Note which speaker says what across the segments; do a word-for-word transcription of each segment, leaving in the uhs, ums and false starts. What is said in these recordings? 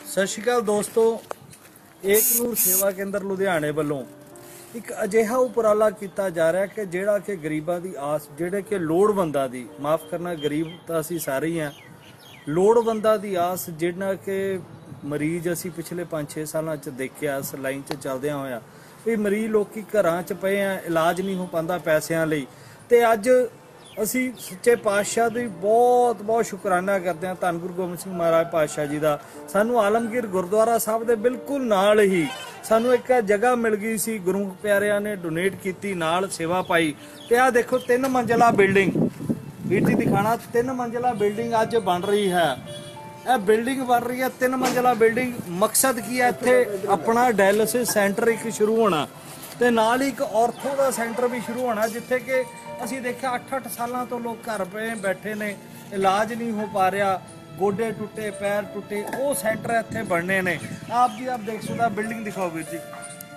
Speaker 1: सत श्री अकाल दोस्तों, एक नूर सेवा केंद्र लुधियाने वालों एक अजिहा उपराला किया जा रहा है कि जिहड़ा कि गरीबां दी आस जिहड़े कि लोड़वंदां दी माफ़ करना गरीब तो असीं सारे ही हैं लोड़वंदां दी आस जिहड़ा कि मरीज असीं पिछले पाँच छे सालों च देखिया इस लाइन च चलदियां होया भी मरीज लोग घरां च पए हैं, इलाज नहीं हो पाता पैसों लई ते अज असी सच्चे पातशाह की बहुत बहुत शुकराना करते हैं। धन गुरु गोबिंद सिंह महाराज पातशाह जी का सानू आलमगीर गुरुद्वारा साहब के बिल्कुल नाल ही सानू एक जगह मिल गई सी, गुरु प्यारिया ने डोनेट की नाल सेवा पाई ते आ देखो तीन मंजिला बिल्डिंग वीर जी दिखाना तीन मंजिला बिल्डिंग अज बन रही है। यह बिल्डिंग बन रही है तीन मंजिला बिल्डिंग। मकसद की है इत्थे अपना डायलिसिस सेंटर एक शुरू होना ते नाल ही एक ऑर्थो का सेंटर भी शुरू होना जिथे कि असी देखा अठ अठ सालों तो लोग घर पे बैठे ने, इलाज नहीं हो पा रहा, गोडे टुटे पैर टुटे, वो सेंटर इत्थे बनने ने। आप जी आप देख सकते बिल्डिंग दिखाओ वीर जी।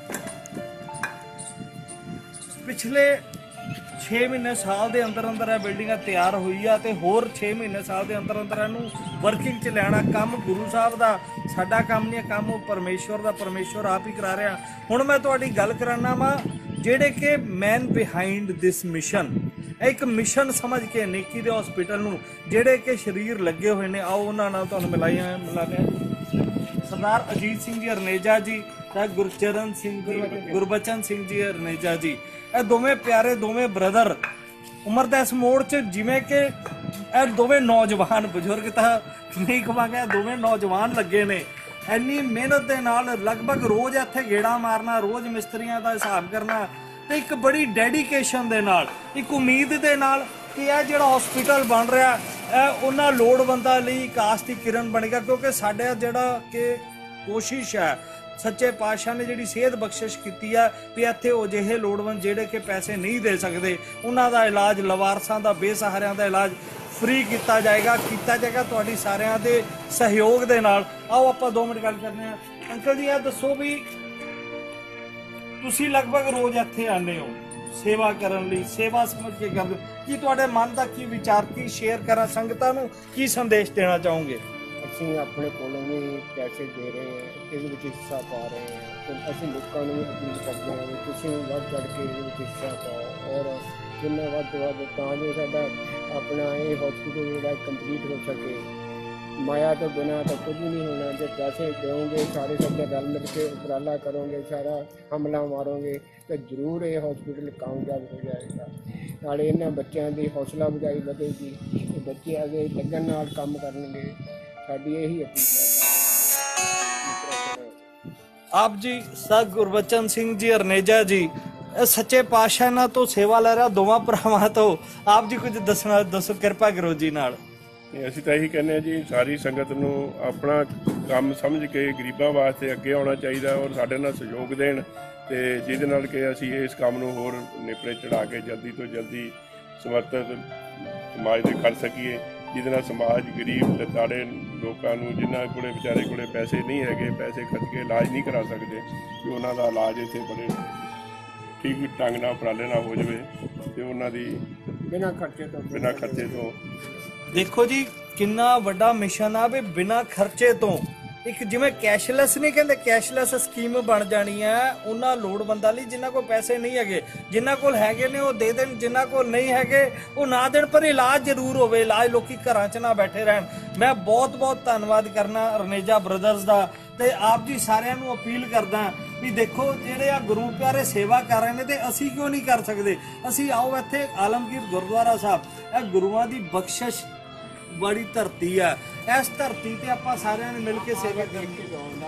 Speaker 1: पिछले छे महीने साल के अंदर अंदर यह बिल्डिंग तैयार हुई है तो होर छे महीने साल के अंदर अंदर इनू वर्किंग च लैना। काम गुरु साहब का साडा काम नहीं है, काम परमेश्वर का परमेश्वर आप ही करा रहा। हुण मैं तुहाडी गल कराना वा जेडे के मैन बिहाइंड दिस मिशन, एक मिशन समझ के नेकी दे हॉस्पिटल नूं जेडे के शरीर लगे हुए ने, आओ उन्हां नाल तुहानूं मिलाइया मिलाने सरदार अजीत सिंह जी हरनेजा जी ते गुरचरण सिंह जी गुरबचन सिंह जी हरनेजा जी, ये दोवें प्यारे दोवें ब्रदर उम्र दे इस मोड़ च जिवें कि ये दोवें नौजवान बजुर्ग तां नहीं कहांगे, दोवें नौजवान लगे ने। इन्नी मेहनत के नाल लगभग रोज़ इत्थे गेड़ा मारना, रोज़ मिस्त्रियों का हिसाब करना तो एक बड़ी डेडिकेशन दे नाल एक उम्मीद दे नाल कि यह जिहड़ा हॉस्पिटल बन रहा है उन्हां लोड़वंदां लई एक आस दी किरण बनेगा। क्योंकि साडा जिहड़ा कि कोशिश है सच्चे पातशाह ने जिहड़ी सेहत बख्शिश की है भी इत्थे वो जिहे लोड़वंद जिहड़े कि पैसे नहीं दे सकते उन्हां दा इलाज, लवारसां दा बेसहारियां दा इलाज फ्री किया जाएगा किया जाएगा तुहाडी सारियां दे सहयोग दे नाल। आओ आपां दो मिनट गल करने हैं। अंकल जी यह दसो भी तुसीं लगभग रोज़ इत्थे आने हो सेवा करन लई, सेवा समझ के करदे हो, की तुहाडे मन दा की विचार की शेयर करा संगतां नूं की संदेश देना चाहोगे?
Speaker 2: ਅਸੀਂ ਆਪਣੇ ਕੋਲੋਂ ਵੀ ਪੈਸੇ ਦੇ ਰਹੇ ਹਾਂ, ਇਹਦੇ ਵਿੱਚ ਹਿੱਸਾ ਪਾ ਰਹੇ ਹਾਂ ਤੇ ਅਸੀਂ ਲੋਕਾਂ ਨੂੰ ਅਪੀਲ ਕਰਦੇ ਹਾਂ ਵੀ ਤੁਸੀਂ ਵੱਧ ਚੜ੍ਹ ਕੇ ਇਹਦੇ ਵਿੱਚ ਹਿੱਸਾ ਪਾਓ ਔਰ ਜਿੰਨਾ ਵੱਧ ਤੋਂ ਵੱਧ ਤਾਂ ਜੋ ਸਾਡਾ ਆਪਣਾ ਇਹ ਹੌਸਪੀਟਲ ਜਿਹੜਾ ਕੰਪਲੀਟ ਹੋ ਸਕੇ। ਮਾਇਆ ਤੋਂ ਬਿਨਾਂ ਤਾਂ ਕੁਝ ਵੀ ਨਹੀਂ ਹੋਣਾ। ਜੇ ਪੈਸੇ ਦਿਓਗੇ ਸਾਰੇ ਸਾਡੇ ਰਲ ਮਿਲ ਕੇ ਉਪਰਾਲਾ ਕਰੋਗੇ, ਸਾਰਾ ਹਮਲਾ ਮਾਰੋਗੇ ਤਾਂ ਜ਼ਰੂਰ ਇਹ ਹੌਸਪੀਟਲ ਕਾਮਯਾਬ ਹੋ ਜਾਏਗਾ। ਨਾਲੇ ਇਹਨਾਂ ਬੱਚਿਆਂ ਦੀ ਹੌਸਲਾ ਅਫਜ਼ਾਈ ਵਧੇਗੀ, ਬੱਚੇ ਅੱਗੇ ਲੱਗਣ ਨਾਲ ਕੰਮ ਕਰਨਗੇ।
Speaker 1: आप जी सर गुरबचन सिंह जी हरनेजा जी सच्चे पातशाह ना तो सेवा ले रहा दोवां भरावां तो आप जी कुछ दसना दसो कृपा करो जी नाल।
Speaker 3: ਅਸੀਂ ਤਾਂ ਇਹੀ ਕਹਿੰਦੇ ਹਾਂ ਜੀ ਸਾਰੀ ਸੰਗਤ ਨੂੰ ਆਪਣਾ ਕੰਮ ਸਮਝ ਕੇ ਗਰੀਬਾਂ ਵਾਸਤੇ ਅੱਗੇ ਆਉਣਾ ਚਾਹੀਦਾ ਔਰ ਸਾਡੇ ਨਾਲ ਸਹਿਯੋਗ ਦੇਣ ਤੇ ਜਿਹਦੇ ਨਾਲ ਕਿ ਅਸੀਂ ਇਸ ਕੰਮ ਨੂੰ ਹੋਰ ਨੇਪਰੇ ਚੜਾ ਕੇ ਜਲਦੀ ਤੋਂ ਜਲਦੀ ਸਮਰਥਿਤ ਸਮਾਜ ਦੇ ਕਰ ਸਕੀਏ, ਜਿਹਦੇ ਨਾਲ ਸਮਾਜ ਗਰੀਬ ਲਤਾੜੇ ਲੋਕਾਂ ਨੂੰ ਜਿਨ੍ਹਾਂ ਕੋਲੇ ਵਿਚਾਰੇ ਕੋਲੇ ਪੈਸੇ ਨਹੀਂ ਹੈਗੇ, ਪੈਸੇ ਖਰਚ ਕੇ ਇਲਾਜ ਨਹੀਂ ਕਰਾ ਸਕਦੇ, ਕਿ ਉਹਨਾਂ ਦਾ ਇਲਾਜ ਇੱਥੇ ਬੜੇ ਠੀਕ ਢੰਗ ਨਾਲ ਉਪਰਾਲੇ ਨਾਲ ਹੋ ਜਾਵੇ ਤੇ ਉਹਨਾਂ ਦੀ
Speaker 2: ਬਿਨਾਂ ਖਰਚੇ ਤੋਂ
Speaker 3: ਬਿਨਾਂ ਖਰਚੇ ਤੋਂ।
Speaker 1: देखो जी किन्ना वड्डा मिशन आ भी बिना खर्चे तो एक जिवें कैशलैस नहीं कहते कैशलैस स्कीम बन जानी है उन्हां लोड़वंदां लई जिन्हां कोल पैसे नहीं हैगे, जिन्हां कोल हैगे ने वो दे देण, जिन्हां कोल नहीं हैगे वो ना देण, पर इलाज जरूर होवे, इलाज लोकी घरां च ना बैठे रहन। मैं बहुत बहुत धन्नवाद करना हरनेजा ब्रदर्स दा ते आप जी सारिਆਂ ਨੂੰ अपील करदा भी देखो ਜਿਹੜੇ ਆ गुरु प्यारे सेवा कर रहे ने ते ਅਸੀਂ क्यों नहीं कर सकते। ਅਸੀਂ आओ ਇੱਥੇ आलमगीर गुरुद्वारा साहब ਇਹ ਗੁਰੂਆਂ ਦੀ ਬਖਸ਼ਿਸ਼ बड़ी धरती है, इस धरती ते आपां सारिਆਂ ने मिल के सेवा करनी।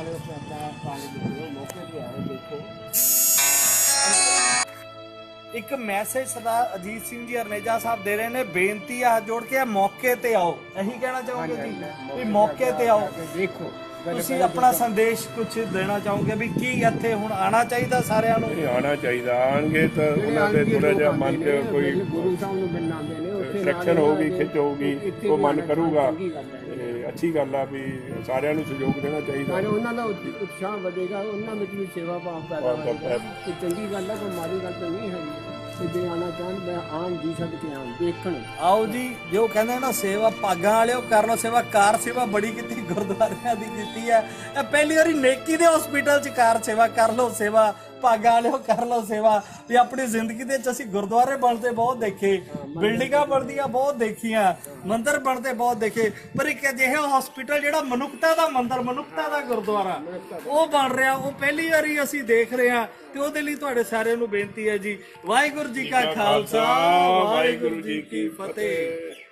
Speaker 1: एक मैसेज सरदार अजीत सिंह जी हरनेजा साहब दे रहे ने, बेनती है हाथ जोड़ के मौके ते आओ, यही कहना चाहोगे जी भी मौके ते आओ। देखो ਤੁਸੀਂ ਆਪਣਾ ਸੰਦੇਸ਼ ਕੁਝ ਦੇਣਾ ਚਾਹੋਗੇ ਵੀ ਕੀ ਇੱਥੇ ਹੁਣ ਆਣਾ ਚਾਹੀਦਾ ਸਾਰਿਆਂ ਨੂੰ?
Speaker 3: ਆਣਾ ਚਾਹੀਦਾ, ਆਣਗੇ ਤਾਂ ਉਹਨਾਂ ਦੇ ਥੋੜਾ ਜਿਹਾ ਮਨ ਤੇ ਕੋਈ
Speaker 2: ਗੁਰੂ ਸਾਹਿਬ ਨੂੰ ਮਿਲਣ ਆਉਂਦੇ ਨੇ, ਉੱਥੇ
Speaker 3: ਸੈਕਸ਼ਨ ਹੋਊਗੀ, ਖਿੱਚ ਹੋਊਗੀ, ਉਹ ਮਨ ਕਰੂਗਾ। ਅੱਛੀ ਗੱਲ ਆ ਵੀ ਸਾਰਿਆਂ ਨੂੰ ਸਹਿਯੋਗ ਦੇਣਾ ਚਾਹੀਦਾ,
Speaker 2: ਉਹਨਾਂ ਦਾ ਉਤਸ਼ਾਹ ਵਧੇਗਾ, ਉਹਨਾਂ ਵਿੱਚ ਵੀ ਸੇਵਾ ਭਾਵ ਪੈਦਾ ਹੋਵੇਗਾ। ਚੰਗੀ ਗੱਲ ਹੈ, ਕੋਈ ਮਾੜੀ ਗੱਲ ਤਾਂ ਨਹੀਂ ਹੈਗੀ। ਤੇ ਜੇ ਆਉਣਾ ਚਾਹਣ ਮੈਂ ਆਮ ਜੀ ਸਦ ਕੇ ਆਉਣ ਦੇਖਣ।
Speaker 1: ਆਓ ਜੀ, ਜੋ ਕਹਿੰਦੇ ਨਾ ਸੇਵਾ ਭਾਗਾਂ ਵਾਲਿਓ ਕਰ ਲਓ ਸੇਵਾ। ਕਾਰ ਸੇਵਾ ਬੜੀ ਕੀਤੀ, ਗੁਰਦੁਆਰਿਆਂ ਦੀ ਕੀਤੀ ਹੈ। ਇਹ ਪਹਿਲੀ ਵਾਰੀ ਨੇਕੀ ਦੇ ਹਸਪੀਟਲ 'ਚ ਕਾਰ ਸੇਵਾ ਕਰ ਲਓ ਸੇਵਾ, ਭਾਗਾਂ ਵਾਲਿਓ ਕਰ ਲਓ ਸੇਵਾ। ਵੀ ਆਪਣੀ ਜ਼ਿੰਦਗੀ ਦੇ ਵਿੱਚ ਅਸੀਂ ਗੁਰਦੁਆਰੇ ਬਣਦੇ ਬਹੁਤ ਦੇਖੇ, ਬਿਲਡਿੰਗਾਂ ਬਣਦੀਆਂ ਬਹੁਤ ਦੇਖੀਆਂ, ਮੰਦਿਰ ਬਣਦੇ ਬਹੁਤ ਦੇਖੇ, ਪਰ ਇੱਕ ਅਜਿਹਾ ਹਸਪੀਟਲ ਜਿਹੜਾ ਮਨੁੱਖਤਾ ਦਾ ਮੰਦਿਰ, ਮਨੁੱਖਤਾ ਦਾ ਗੁਰਦੁਆਰਾ ਉਹ ਬਣ ਰਿਹਾ, ਉਹ ਪਹਿਲੀ ਵਾਰੀ ਅਸੀਂ ਦੇਖ ਰਹੇ ਹਾਂ। ਤੇ ਉਹਦੇ ਲਈ ਤੁਹਾਡੇ ਸਾਰਿਆਂ ਨੂੰ ਬੇਨਤੀ ਹੈ ਜੀ, ਵਾਹਿਗੁਰੂ ਜੀ ਕਾ ਖਾਲਸਾ, ਵਾਹਿਗੁਰੂ ਜੀ ਕੀ ਫਤਿਹ।